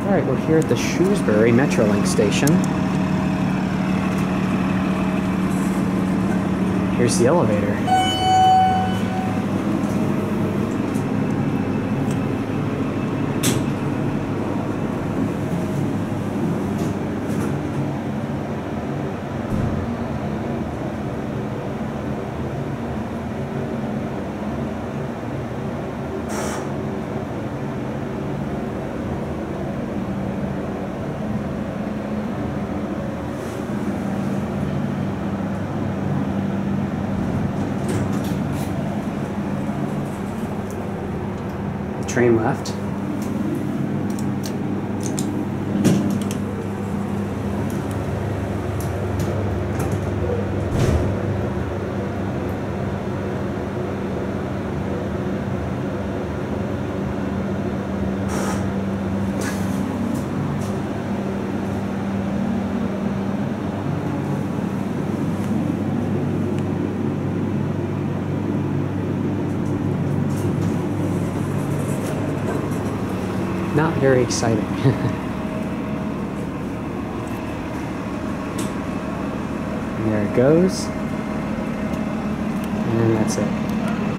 Alright, we're here at the Shrewsbury Metrolink station. Here's the elevator. Train left. Not very exciting. And there it goes. And that's it.